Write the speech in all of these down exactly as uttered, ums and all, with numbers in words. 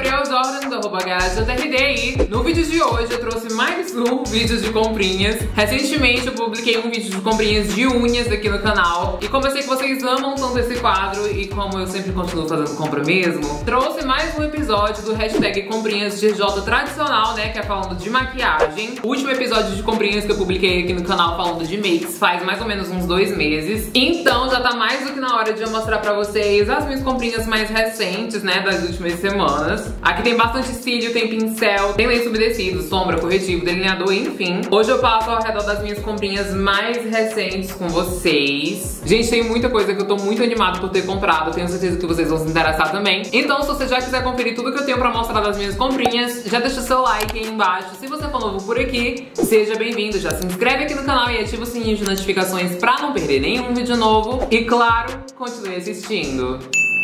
Gabriel Jordan, do arroba H J R D I. No vídeo de hoje eu trouxe mais um vídeo de comprinhas. Recentemente eu publiquei um vídeo de comprinhas de unhas aqui no canal. E como eu sei que vocês amam tanto esse quadro e como eu sempre continuo fazendo compra mesmo, trouxe mais um episódio do hashtag Comprinhas G J tradicional, né, que é falando de maquiagem. O último episódio de comprinhas que eu publiquei aqui no canal falando de makes faz mais ou menos uns dois meses. Então já tá mais do que na hora de eu mostrar pra vocês as minhas comprinhas mais recentes, né, das últimas semanas. Aqui tem bastante cílio, tem pincel, tem lenço umedecido, sombra, corretivo, delineador, enfim. Hoje eu passo ao redor das minhas comprinhas mais recentes com vocês. Gente, tem muita coisa que eu tô muito animada por ter comprado, tenho certeza que vocês vão se interessar também. Então, se você já quiser conferir tudo que eu tenho pra mostrar das minhas comprinhas, já deixa seu like aí embaixo. Se você for novo por aqui, seja bem-vindo. Já se inscreve aqui no canal e ativa o sininho de notificações pra não perder nenhum vídeo novo. E claro, continue assistindo.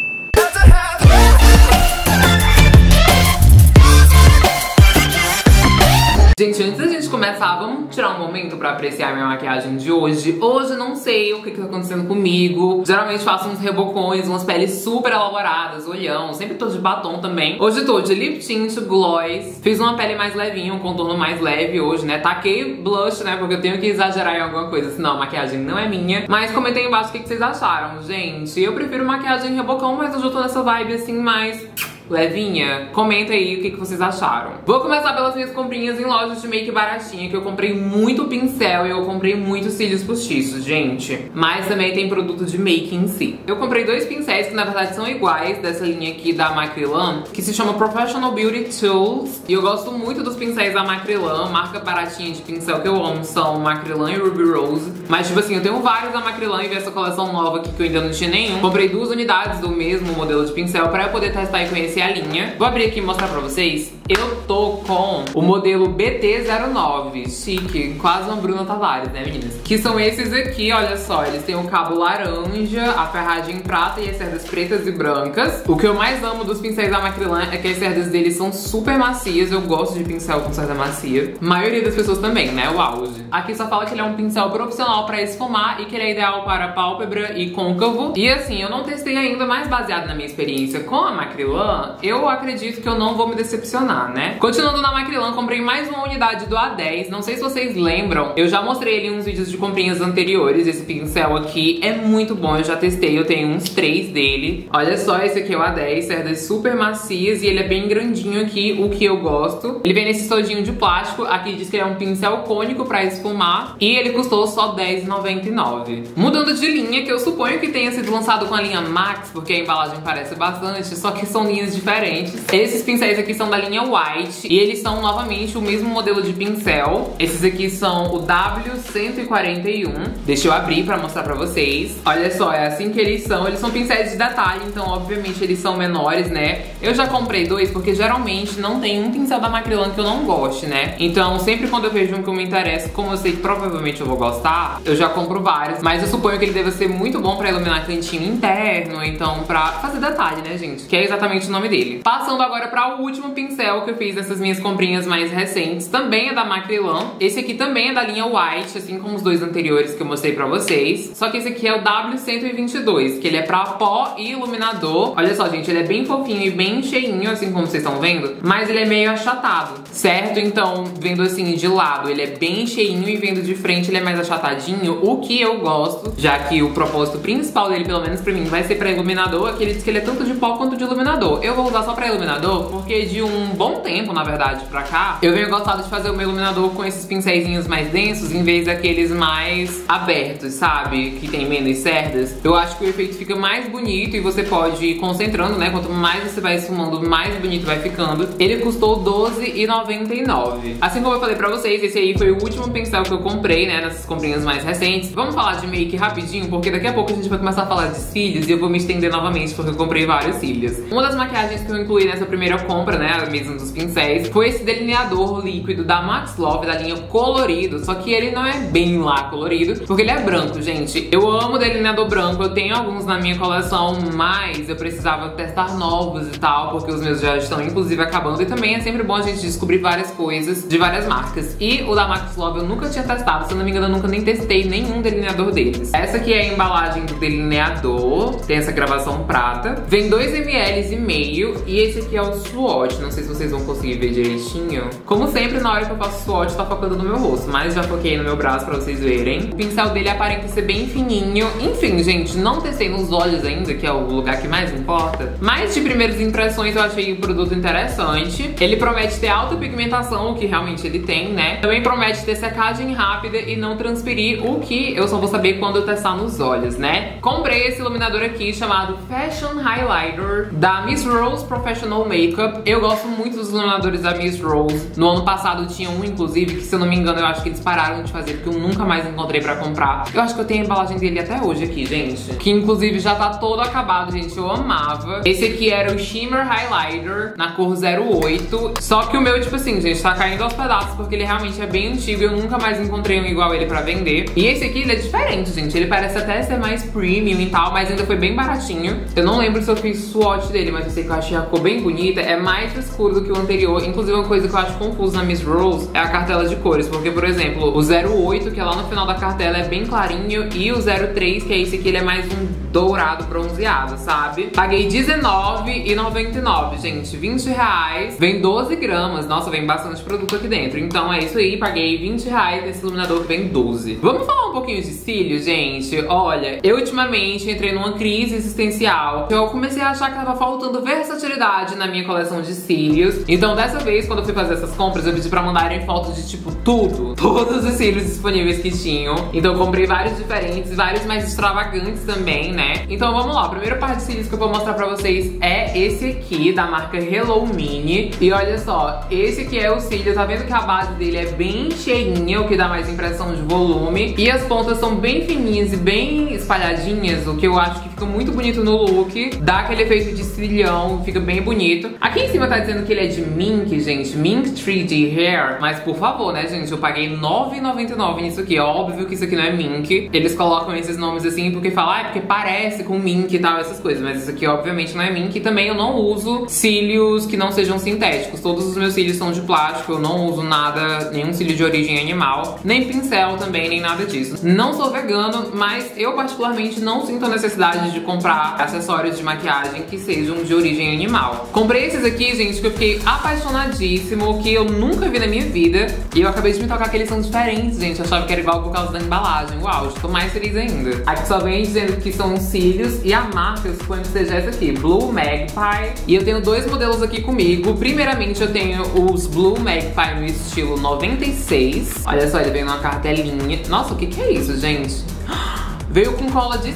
Gente, antes da gente começar, vamos tirar um momento pra apreciar minha maquiagem de hoje. Hoje eu não sei o que que tá acontecendo comigo. Geralmente faço uns rebocões, umas peles super elaboradas, olhão. Sempre tô de batom também. Hoje tô de lip tint, gloss. Fiz uma pele mais levinha, um contorno mais leve hoje, né? Taquei blush, né? Porque eu tenho que exagerar em alguma coisa, senão a maquiagem não é minha. Mas comentem aí embaixo o que que vocês acharam, gente. Eu prefiro maquiagem rebocão, mas hoje eu tô nessa vibe assim mais levinha. Comenta aí o que que vocês acharam. Vou começar pelas minhas comprinhas em lojas de make baratinha, que eu comprei muito pincel e eu comprei muitos cílios postiços, gente. Mas também tem produto de make em si. Eu comprei dois pincéis que na verdade são iguais, dessa linha aqui da Macrylan, que se chama Professional Beauty Tools. E eu gosto muito dos pincéis da Macrylan. Marca baratinha de pincel que eu amo são Macrylan e Ruby Rose. Mas tipo assim, eu tenho vários da Macrylan e vi essa coleção nova aqui que eu ainda não tinha nenhum. Comprei duas unidades do mesmo modelo de pincel pra eu poder testar e conhecer a linha. Vou abrir aqui e mostrar pra vocês. Eu tô com o modelo B T zero nove, chique, quase uma Bruna Tavares, né, meninas? Que são esses aqui, olha só, eles têm o cabo laranja, a ferragem prata e as cerdas pretas e brancas. O que eu mais amo dos pincéis da Macrylan é que as cerdas deles são super macias, eu gosto de pincel com cerda macia. A maioria das pessoas também, né, o auge. Aqui só fala que ele é um pincel profissional pra esfumar e que ele é ideal para pálpebra e côncavo. E assim, eu não testei ainda, mas baseado na minha experiência com a Macrylan, eu acredito que eu não vou me decepcionar, né? Continuando na Macrylan, comprei mais uma unidade do A dez. Não sei se vocês lembram, eu já mostrei ele em uns vídeos de comprinhas anteriores. Esse pincel aqui é muito bom, eu já testei, eu tenho uns três dele. Olha só, esse aqui é o A dez, cerdas super macias e ele é bem grandinho aqui, o que eu gosto. Ele vem nesse todinho de plástico, aqui diz que ele é um pincel cônico pra esfumar e ele custou só dez reais e noventa e nove centavos. Mudando de linha, que eu suponho que tenha sido lançado com a linha Max, porque a embalagem parece bastante, só que são linhas diferentes. Esses pincéis aqui são da linha White e eles são novamente o mesmo modelo de pincel. Esses aqui são o W cento e quarenta e um. Deixa eu abrir pra mostrar pra vocês. Olha só, é assim que eles são. Eles são pincéis de detalhe, então obviamente eles são menores, né? Eu já comprei dois porque geralmente não tem um pincel da Macrylan que eu não goste, né? Então sempre quando eu vejo um que eu me interesso, como eu sei que provavelmente eu vou gostar, eu já compro vários. Mas eu suponho que ele deve ser muito bom pra iluminar cantinho interno, então pra fazer detalhe, né, gente? Que é exatamente o nome dele. Passando agora para o último pincel que eu fiz nessas minhas comprinhas mais recentes, também é da Macrylan. Esse aqui também é da linha White, assim como os dois anteriores que eu mostrei pra vocês. Só que esse aqui é o W cento e vinte e dois, que ele é pra pó e iluminador. Olha só, gente, ele é bem fofinho e bem cheinho, assim como vocês estão vendo, mas ele é meio achatado, certo? Então, vendo assim de lado, ele é bem cheinho e vendo de frente ele é mais achatadinho, o que eu gosto, já que o propósito principal dele, pelo menos pra mim, vai ser pra iluminador. Aqui ele diz que ele é tanto de pó quanto de iluminador. Eu vou usar só pra iluminador, porque de um bom tempo, na verdade, pra cá, eu venho gostado de fazer o meu iluminador com esses pincéisinhos mais densos, em vez daqueles mais abertos, sabe? Que tem menos cerdas. Eu acho que o efeito fica mais bonito e você pode ir concentrando, né? Quanto mais você vai esfumando, mais bonito vai ficando. Ele custou doze reais e noventa e nove centavos. Assim como eu falei pra vocês, esse aí foi o último pincel que eu comprei, né? Nessas comprinhas mais recentes. Vamos falar de make rapidinho, porque daqui a pouco a gente vai começar a falar de cílios e eu vou me estender novamente, porque eu comprei vários cílios. Uma das maquiagens que eu incluí nessa primeira compra, né, mês mesmo dos pincéis, foi esse delineador líquido da Max Love, da linha colorido. Só que ele não é bem lá colorido, porque ele é branco, gente. Eu amo delineador branco, eu tenho alguns na minha coleção, mas eu precisava testar novos e tal, porque os meus já estão inclusive acabando. E também é sempre bom a gente descobrir várias coisas de várias marcas. E o da Max Love eu nunca tinha testado, se eu não me engano eu nunca nem testei nenhum delineador deles. Essa aqui é a embalagem do delineador, tem essa gravação prata. Vem dois mililitros e meio, e esse aqui é o swatch, não sei se vocês vão conseguir ver direitinho. Como sempre, na hora que eu faço swatch, tá focando no meu rosto, mas já foquei no meu braço pra vocês verem. O pincel dele aparenta ser bem fininho. Enfim, gente, não testei nos olhos ainda, que é o lugar que mais importa. Mas de primeiras impressões eu achei o produto interessante. Ele promete ter alta pigmentação, o que realmente ele tem, né? Também promete ter secagem rápida e não transpirir, o que eu só vou saber quando eu testar nos olhos, né? Comprei esse iluminador aqui chamado Fashion Highlighter da Miss Rose Professional Makeup. Eu gosto muito dos iluminadores da Miss Rose. No ano passado tinha um, inclusive, que se eu não me engano eu acho que eles pararam de fazer, porque eu nunca mais encontrei pra comprar. Eu acho que eu tenho a embalagem dele até hoje aqui, gente, que inclusive já tá todo acabado, gente. Eu amava. Esse aqui era o Shimmer Highlighter na cor zero oito. Só que o meu, tipo assim, gente, tá caindo aos pedaços, porque ele realmente é bem antigo. Eu nunca mais encontrei um igual ele pra vender. E esse aqui, ele é diferente, gente. Ele parece até ser mais premium e tal, mas ainda foi bem baratinho. Eu não lembro se eu fiz swatch dele, mas eu sei que eu achei a cor bem bonita. É mais escuro do que o anterior. Inclusive, uma coisa que eu acho confusa na Miss Rose é a cartela de cores. Porque, por exemplo, o zero oito, que é lá no final da cartela, é bem clarinho. E o zero três, que é esse aqui, ele é mais um dourado bronzeado, sabe? Paguei dezenove reais e noventa e nove centavos, gente. vinte reais. Vem doze gramas. Nossa, vem bastante produto aqui dentro. Então é isso aí. Paguei vinte reais nesse iluminador que vem doze. Vamos falar um pouquinho de cílios, gente? Olha, eu ultimamente entrei numa crise existencial. Eu comecei a achar que tava faltando versatilidade na minha coleção de cílios. Então dessa vez, quando eu fui fazer essas compras, eu pedi pra mandarem fotos de tipo tudo. Todos os cílios disponíveis que tinham. Então eu comprei vários diferentes, vários mais extravagantes também, né? Então vamos lá. O primeiro par de cílios que eu vou mostrar pra vocês é esse aqui, da marca Hello Mini. E olha só, esse aqui é o cílio. Tá vendo que a base dele é bem cheinha, o que dá mais impressão de volume. E as pontas são bem fininhas e bem espalhadinhas, o que eu acho que fica muito bonito no look. Dá aquele efeito de cílião, fica bem bonito. Aqui em cima tá dizendo que ele é de Mink, gente. Mink três D Hair. Mas por favor, né, gente? Eu paguei nove reais e noventa e nove centavos nisso aqui. É óbvio que isso aqui não é Mink. Eles colocam esses nomes assim porque falam, ah, é porque parece com Mink e tal, essas coisas. Mas isso aqui obviamente não é Mink. E também eu não uso cílios que não sejam sintéticos. Todos os meus cílios são de plástico. Eu não uso nada, nenhum cílio de origem animal. Nem pincel também, nem nada disso. Não sou vegano, mas eu particularmente não sinto a necessidade de comprar acessórios de maquiagem que sejam de origem animal. Comprei esses aqui, gente, que eu fiquei apaixonadíssimo, que eu nunca vi na minha vida. E eu acabei de me tocar que eles são diferentes, gente. Eu achava que era igual por causa da embalagem. Uau, estou mais feliz ainda. Aqui só vem dizendo que são cílios e a marca, eu suponho que seja essa aqui, Blue Magpie. E eu tenho dois modelos aqui comigo. Primeiramente eu tenho os Blue Magpie no estilo noventa e seis. Olha só, ele vem numa cartelinha. Nossa, o que que é isso, gente? Veio com cola de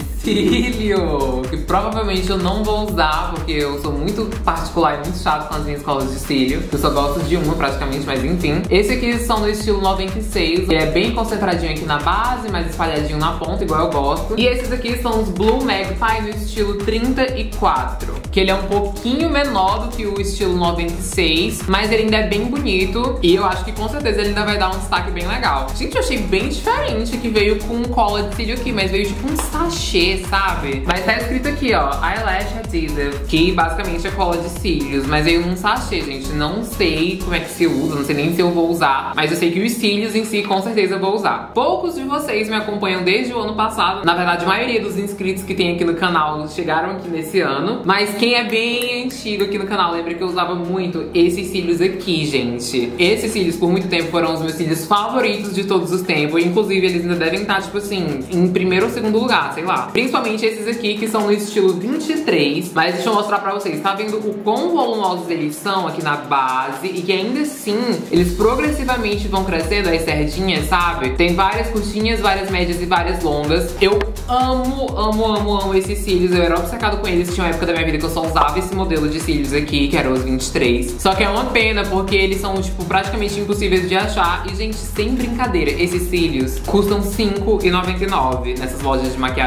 cílio, que provavelmente eu não vou usar, porque eu sou muito particular e muito chato com as minhas colas de cílio. Eu só gosto de uma praticamente, mas enfim. Esse aqui são do estilo noventa e seis. Ele é bem concentradinho aqui na base, mas espalhadinho na ponta, igual eu gosto. E esses aqui são os Blue Magpie no estilo trinta e quatro, que ele é um pouquinho menor do que o estilo noventa e seis, mas ele ainda é bem bonito. E eu acho que com certeza ele ainda vai dar um destaque bem legal. Gente, eu achei bem diferente que veio com cola de cílio aqui, mas veio tipo um sachê, sabe? Mas tá escrito aqui, ó, Eyelash Adhesive, que basicamente é cola de cílios, mas veio num sachê, gente. Não sei como é que se usa, não sei nem se eu vou usar, mas eu sei que os cílios em si, com certeza eu vou usar. Poucos de vocês me acompanham desde o ano passado. Na verdade, a maioria dos inscritos que tem aqui no canal chegaram aqui nesse ano. Mas quem é bem antigo aqui no canal lembra que eu usava muito esses cílios aqui, gente. Esses cílios, por muito tempo, foram os meus cílios favoritos de todos os tempos. Inclusive, eles ainda devem estar, tipo assim, em primeiro ou segundo lugar, sei lá. Principalmente esses aqui, que são no estilo vinte e três. Mas deixa eu mostrar pra vocês. Tá vendo o quão volumosos eles são aqui na base? E que ainda assim, eles progressivamente vão crescendo as sardinhas, sabe? Tem várias curtinhas, várias médias e várias longas. Eu amo, amo, amo, amo esses cílios. Eu era obcecado com eles. Tinha uma época da minha vida que eu só usava esse modelo de cílios aqui, que eram os vinte e três. Só que é uma pena, porque eles são, tipo, praticamente impossíveis de achar. E, gente, sem brincadeira, esses cílios custam cinco reais e noventa e nove centavos nessas lojas de maquiagem baratinha.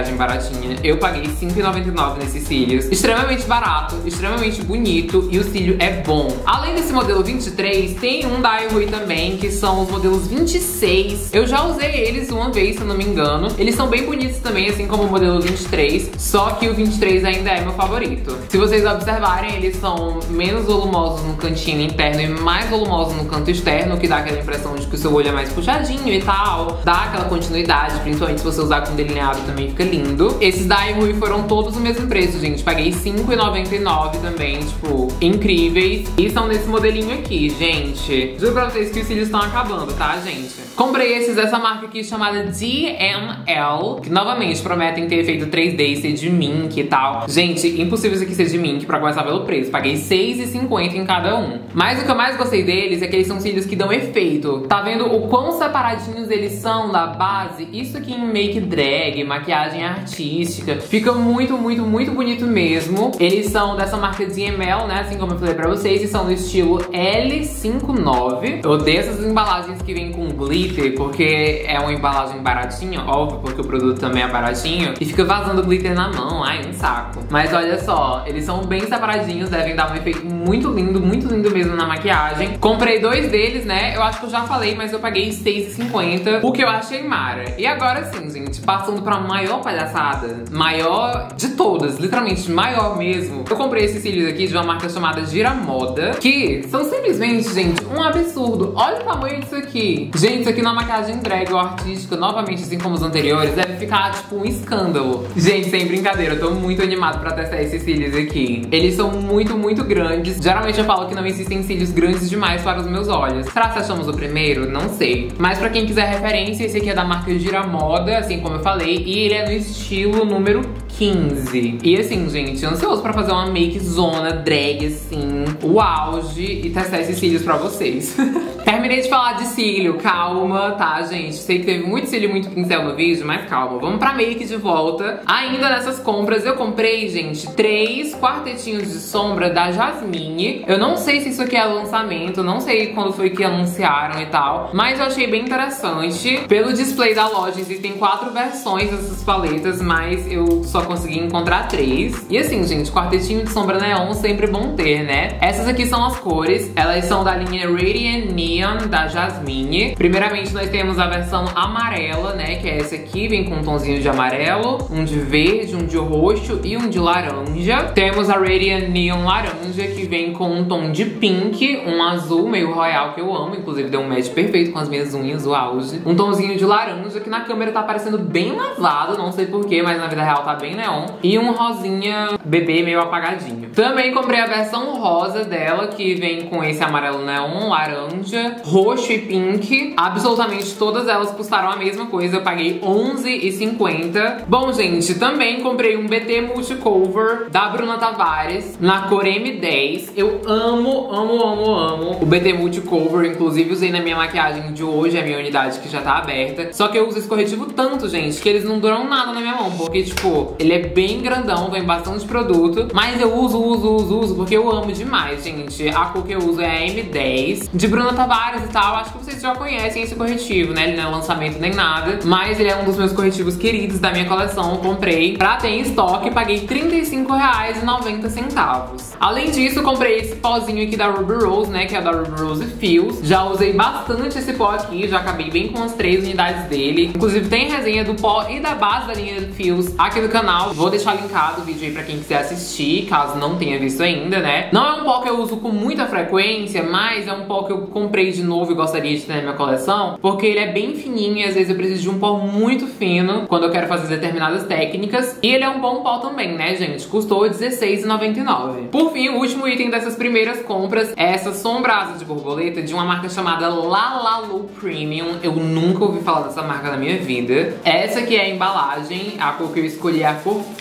baratinha. Eu paguei cinco reais e noventa e nove centavos nesses cílios. Extremamente barato, extremamente bonito e o cílio é bom. Além desse modelo vinte e três, tem um da iRui também, que são os modelos vinte e seis. Eu já usei eles uma vez, se eu não me engano. Eles são bem bonitos também, assim como o modelo vinte e três, só que o vinte e três ainda é meu favorito. Se vocês observarem, eles são menos volumosos no cantinho interno e mais volumosos no canto externo, que dá aquela impressão de que o seu olho é mais puxadinho e tal. Dá aquela continuidade, principalmente se você usar com delineado também fica lindo. Esses da iRui foram todos o mesmo preço, gente. Paguei cinco reais e noventa e nove centavos também, tipo, incríveis. E são nesse modelinho aqui, gente. Juro pra vocês que os cílios estão acabando, tá, gente? Comprei esses dessa marca aqui chamada D M L, que novamente prometem ter efeito três D e ser de mink e tal. Gente, impossível isso aqui ser de mink pra começar pelo preço. Paguei seis reais e cinquenta centavos em cada um. Mas o que eu mais gostei deles é que eles são cílios que dão efeito. Tá vendo o quão separadinhos eles são da base? Isso aqui em make drag, maquiagem artística, fica muito, muito, muito bonito mesmo. Eles são dessa marca D M L, né? Assim como eu falei pra vocês, e são do estilo L cinquenta e nove. Eu odeio essas embalagens que vêm com glitter, porque é uma embalagem baratinha, óbvio, porque o produto também é baratinho, e fica vazando glitter na mão, ai, um saco. Mas olha só, eles são bem separadinhos, devem dar um efeito muito lindo, muito lindo mesmo na maquiagem. Comprei dois deles, né? Eu acho que eu já falei, mas eu paguei seis reais e cinquenta centavos, o que eu achei mara. E agora sim, gente, passando pra maior palhaçada, maior de todas, literalmente maior mesmo. Eu comprei esses cílios aqui de uma marca chamada Giramoda, que são simplesmente, gente, um absurdo. Olha o tamanho disso aqui. Gente, isso aqui na maquiagem drag ou artística, novamente, assim como os anteriores, deve ficar, tipo, um escândalo. Gente, sem brincadeira, eu tô muito animado pra testar esses cílios aqui. Eles são muito, muito grandes. Geralmente eu falo que não existem cílios grandes demais para os meus olhos. Será que achamos o primeiro? Não sei. Mas pra quem quiser referência, esse aqui é da marca Giramoda, assim como eu falei, e ele é no estilo número quinze. E assim, gente, ansioso pra fazer uma make zona drag, assim, o auge, e testar esses cílios pra vocês. Terminei de falar de cílio, calma, tá, gente? Sei que teve muito cílio, muito pincel no vídeo, mas calma. Vamos pra make de volta. Ainda nessas compras, eu comprei, gente, três quartetinhos de sombra da Jasmine. Eu não sei se isso aqui é lançamento, não sei quando foi que anunciaram e tal, mas eu achei bem interessante. Pelo display da loja, existem quatro versões dessas paletas, mas eu só consegui encontrar três. E assim, gente, quartetinho de sombra neon sempre bom ter, né? Essas aqui são as cores. Elas são da linha Radiant Neon da Jasmine. Primeiramente, nós temos a versão amarela, né? Que é essa aqui, vem com um tonzinho de amarelo, um de verde, um de roxo e um de laranja. Temos a Radiant Neon laranja, que vem com um tom de pink, um azul meio royal que eu amo, inclusive deu um match perfeito com as minhas unhas, o auge. Um tomzinho de laranja, que na câmera tá parecendo bem lavado, não sei porquê, mas na vida real tá bem neon. E um rosinha bebê meio apagadinho. Também comprei a versão rosa dela, que vem com esse amarelo neon, laranja, roxo e pink. Absolutamente todas elas custaram a mesma coisa, eu paguei onze reais e cinquenta centavos. Bom, gente, também comprei um B T Multicover da Bruna Tavares, na cor M dez. Eu amo, amo, amo, amo o B T Multicover, inclusive usei na minha maquiagem de hoje, a minha unidade que já tá aberta. Só que eu uso esse corretivo tanto, gente, que eles não duram nada na minha mão, porque, tipo, ele é bem grandão, vem bastante produto, mas eu uso, uso, uso, uso, porque eu amo demais, gente. A cor que eu uso é a M dez, de Bruna Tavares e tal. Acho que vocês já conhecem esse corretivo, né? Ele não é lançamento nem nada, mas ele é um dos meus corretivos queridos da minha coleção. Eu comprei pra ter em estoque e paguei trinta e cinco reais e noventa centavos. Além disso, comprei esse pozinho aqui da Ruby Rose, né? Que é da Ruby Rose Fios. Já usei bastante esse pó aqui, já acabei bem com as três unidades dele. Inclusive tem resenha do pó e da base da linha de fios aqui no canal. Vou deixar linkado o vídeo aí pra quem quiser assistir, caso não tenha visto ainda, né? Não é um pó que eu uso com muita frequência, mas é um pó que eu comprei de novo e gostaria de ter na minha coleção, porque ele é bem fininho e às vezes eu preciso de um pó muito fino quando eu quero fazer determinadas técnicas. E ele é um bom pó também, né, gente? Custou dezesseis reais e noventa e nove centavos. Por fim, o último item dessas primeiras compras é essa sombra asa de borboleta de uma marca chamada Lalalu Premium. Eu nunca ouvi falar dessa marca na minha vida. Essa aqui é a embalagem, a cor que eu escolhi é a cor Puff.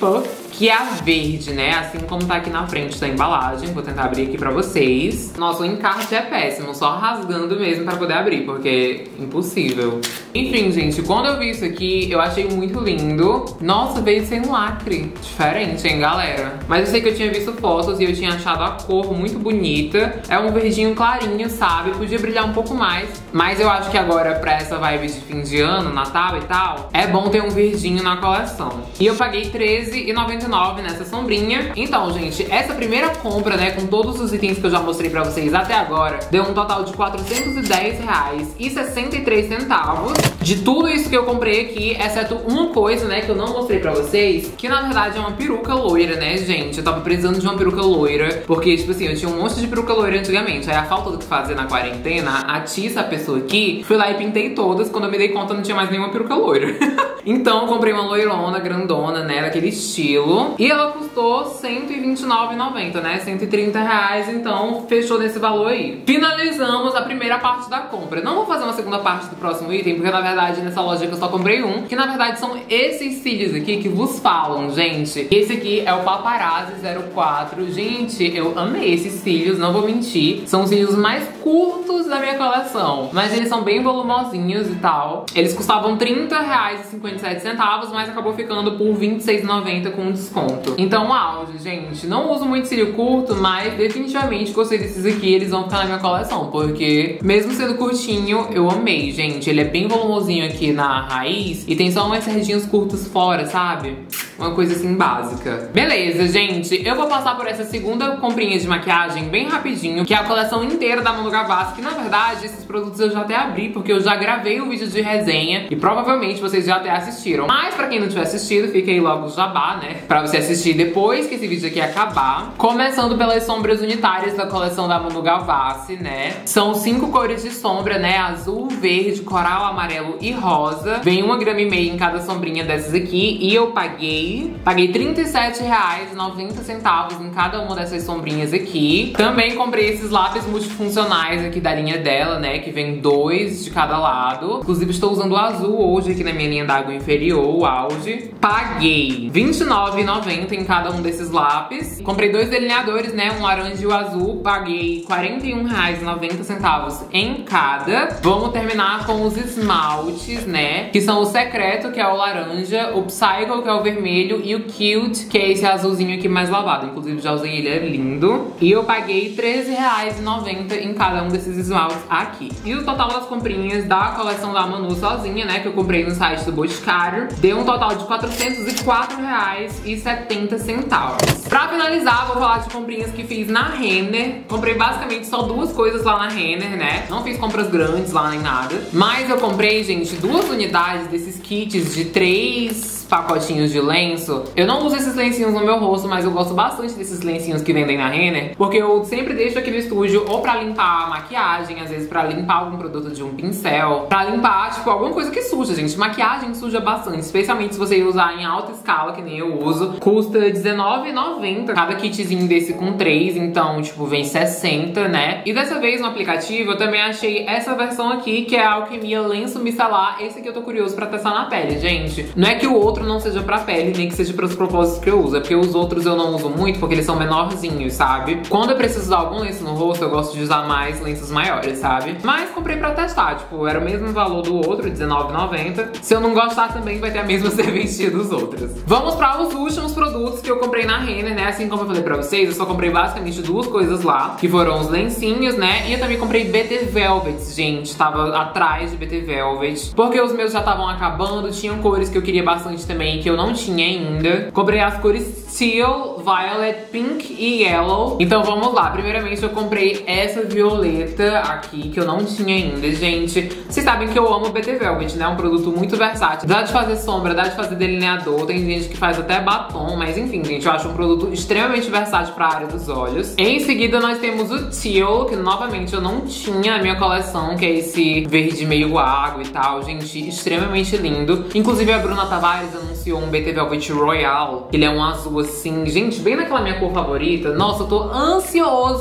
que é a verde, né? Assim como tá aqui na frente da embalagem. Vou tentar abrir aqui pra vocês. Nossa, o encarte é péssimo, só rasgando mesmo pra poder abrir, porque é impossível. Enfim, gente, quando eu vi isso aqui, eu achei muito lindo. Nossa, veio sem lacre. Diferente, hein, galera? Mas eu sei que eu tinha visto fotos e eu tinha achado a cor muito bonita. É um verdinho clarinho, sabe? Podia brilhar um pouco mais. Mas eu acho que agora, pra essa vibe de fim de ano, Natal e tal, é bom ter um verdinho na coleção. E eu paguei treze reais e noventa e nove centavos nessa sombrinha. Então, gente, essa primeira compra, né, com todos os itens que eu já mostrei pra vocês até agora, deu um total de quatrocentos e dez reais e sessenta e três centavos. De tudo isso que eu comprei aqui, exceto uma coisa, né, que eu não mostrei pra vocês, que na verdade é uma peruca loira, né, gente? Eu tava precisando de uma peruca loira, porque, tipo assim, eu tinha um monte de peruca loira antigamente. Aí a falta do que fazer na quarentena, atiça a pessoa aqui, fui lá e pintei todas. Quando eu me dei conta, não tinha mais nenhuma peruca loira. Então, eu comprei uma loirona, grandona, né, daquele estilo. E ela custou cento e vinte e nove reais e noventa centavos, né, cento e trinta reais. Então, fechou nesse valor aí. Finalizamos a primeira parte da compra. Não vou fazer uma segunda parte do próximo item, porque na verdade, nessa loja que eu só comprei um, que na verdade são esses cílios aqui que vos falam, gente. Esse aqui é o Paparazzi zero quatro. Gente, eu amei esses cílios, não vou mentir. São os cílios mais curtos da minha coleção, mas eles são bem volumosinhos e tal. Eles custavam trinta reais e cinquenta e sete centavos, mas acabou ficando por vinte e seis reais e noventa centavos com desconto. Então, auge, gente. Não uso muito cílio curto, mas definitivamente gostei desses aqui. Eles vão ficar na minha coleção, porque mesmo sendo curtinho, eu amei, gente. Ele é bem volumosinho aqui na raiz e tem só umas sardinhas curtas fora, sabe? Uma coisa assim básica. Beleza, gente. Eu vou passar por essa segunda comprinha de maquiagem bem rapidinho, que é a coleção inteira da Manu Gavassi, que na verdade esses produtos eu já até abri, porque eu já gravei o vídeo de resenha e provavelmente vocês já até assistiram. Mas pra quem não tiver assistido, fica aí logo o jabá, né? Pra você assistir depois que esse vídeo aqui acabar. Começando pelas sombras unitárias da coleção da Manu Gavassi, né? São cinco cores de sombra, né? Azul, verde, coral, amarelo e rosa. Vem uma grama e meia em cada sombrinha dessas aqui e eu paguei Paguei trinta e sete reais e noventa centavos em cada uma dessas sombrinhas aqui. Também comprei esses lápis multifuncionais aqui da linha dela, né? Que vem dois de cada lado. Inclusive estou usando o azul hoje aqui na minha linha d'água inferior, o auge. Paguei vinte e nove reais e noventa centavos em cada um desses lápis. Comprei dois delineadores, né? Um laranja e o azul. Paguei quarenta e um reais e noventa centavos em cada. Vamos terminar com os esmaltes, né? Que são o secreto, que é o laranja, o Psycho, que é o vermelho, e o Cute, que é esse azulzinho aqui mais lavado. Inclusive já usei ele, é lindo. E eu paguei treze reais e noventa centavos em cada um desses esmaltes aqui. E o total das comprinhas da coleção da Manu sozinha, né, que eu comprei no site do Boticário, deu um total de quatrocentos e quatro reais e setenta centavos. Pra finalizar, vou falar de comprinhas que fiz na Renner. Comprei basicamente só duas coisas lá na Renner, né? Não fiz compras grandes lá nem nada. Mas eu comprei, gente, duas unidades desses kits de três pacotinhos de lenço. Eu não uso esses lencinhos no meu rosto, mas eu gosto bastante desses lencinhos que vendem na Renner, porque eu sempre deixo aqui no estúdio ou pra limpar a maquiagem, às vezes pra limpar algum produto de um pincel, pra limpar, tipo, alguma coisa que suja, gente. Maquiagem suja bastante, especialmente se você usar em alta escala, que nem eu uso. Custa dezenove reais e noventa centavos cada kitzinho desse com três, então, tipo, vem sessenta, né? E dessa vez no aplicativo eu também achei essa versão aqui, que é a Alquimia Lenço Micelar. Esse aqui eu tô curioso pra testar na pele, gente. Não é que o outro não seja pra pele, nem que seja pros propósitos que eu uso, é porque os outros eu não uso muito, porque eles são menorzinhos, sabe? Quando eu preciso usar algum lenço no rosto, eu gosto de usar mais lenços maiores, sabe? Mas comprei pra testar, tipo, era o mesmo valor do outro, dezenove reais e noventa centavos. Se eu não gostar também, vai ter a mesma serventia dos outros. Vamos pra os últimos produtos que eu comprei na Renner, né? Assim como eu falei pra vocês, eu só comprei basicamente duas coisas lá, que foram os lencinhos, né? E eu também comprei B T Velvet, gente. Tava atrás de B T Velvet, porque os meus já estavam acabando, tinham cores que eu queria bastante também, que eu não tinha ainda. Comprei as cores Teal, Violet, Pink e Yellow. Então vamos lá. Primeiramente eu comprei essa violeta aqui, que eu não tinha ainda, gente. Vocês sabem que eu amo B T Velvet, né? É um produto muito versátil. Dá de fazer sombra, dá de fazer delineador. Tem gente que faz até batom, mas enfim, gente, eu acho um produto extremamente versátil pra área dos olhos. Em seguida nós temos o Teal, que novamente eu não tinha na minha coleção, que é esse verde meio água e tal, gente, extremamente lindo. Inclusive a Bruna Tavares anunciou um B T Velvet Royal, ele é um azul assim, gente, bem naquela minha cor favorita. Nossa, eu tô ansioso pra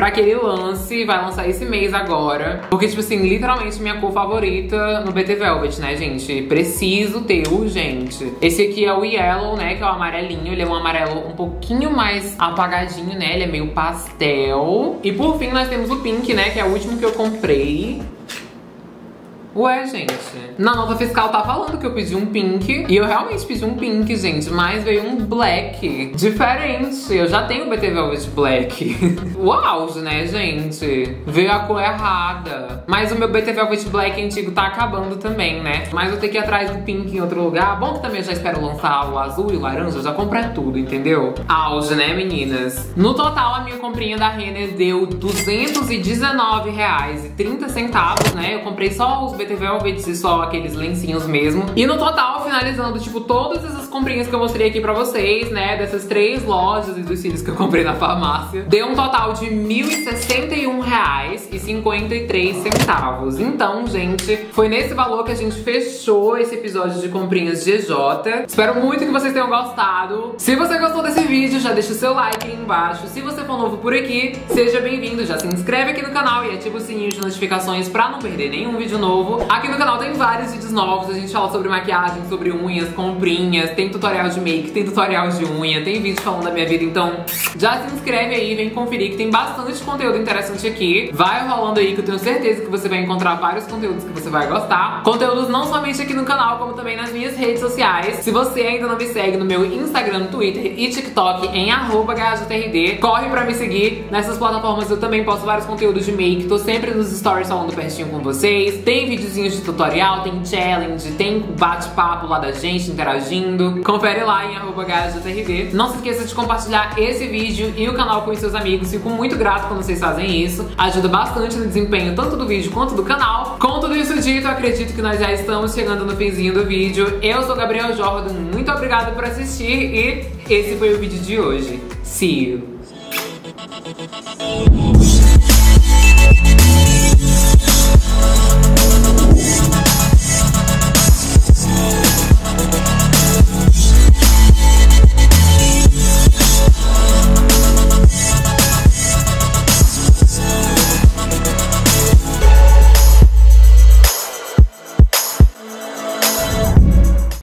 aquele lance, vai lançar esse mês agora. Porque, tipo assim, literalmente minha cor favorita no B T Velvet, né, gente? Preciso ter, urgente. Esse aqui é o Yellow, né, que é o amarelinho. Ele é um amarelo um pouquinho mais apagadinho, né? Ele é meio pastel. E por fim, nós temos o Pink, né, que é o último que eu comprei. Ué, gente, na nota fiscal tá falando que eu pedi um pink. E eu realmente pedi um pink, gente, mas veio um black diferente. Eu já tenho o B T Velvet Black. O auge, né, gente? Veio a cor errada. Mas o meu B T Velvet Black antigo tá acabando também, né? Mas eu tenho que ir atrás do pink em outro lugar. Bom que também eu já espero lançar o azul e o laranja. Eu já comprei tudo, entendeu? Auge, né, meninas? No total, a minha comprinha da Renner deu duzentos e dezenove reais e trinta centavos, né? Eu comprei só os B T Velvet e só aqueles lencinhos mesmo. E no total, finalizando, tipo, todas essas comprinhas que eu mostrei aqui pra vocês, né, dessas três lojas e dos cílios que eu comprei na farmácia, deu um total de mil e sessenta e um reais e cinquenta e três centavos. Então, gente, foi nesse valor que a gente fechou esse episódio de comprinhas G J. Espero muito que vocês tenham gostado. Se você gostou desse vídeo, já deixa o seu like aí embaixo. Se você for novo por aqui, seja bem-vindo. Já se inscreve aqui no canal e ativa o sininho de notificações pra não perder nenhum vídeo novo. Aqui no canal tem vários vídeos novos, a gente fala sobre maquiagem, sobre unhas, comprinhas, tem tutorial de make, tem tutorial de unha, tem vídeo falando da minha vida, então já se inscreve aí, vem conferir que tem bastante conteúdo interessante aqui. Vai rolando aí que eu tenho certeza que você vai encontrar vários conteúdos que você vai gostar. Conteúdos não somente aqui no canal, como também nas minhas redes sociais. Se você ainda não me segue no meu Instagram, Twitter e TikTok em arroba H J R D, corre pra me seguir. Nessas plataformas eu também posto vários conteúdos de make, tô sempre nos stories falando pertinho com vocês. Tem videozinhos de tutorial, tem challenge, tem bate-papo lá da gente interagindo. Confere lá em arroba H J R D. Não se esqueça de compartilhar esse vídeo e o canal com os seus amigos. Fico muito grato quando vocês fazem isso. Ajuda bastante no desempenho tanto do vídeo quanto do canal. Com tudo isso dito, eu acredito que nós já estamos chegando no finzinho do vídeo. Eu sou Gabriel Jordan, muito obrigada por assistir e esse foi o vídeo de hoje. See you!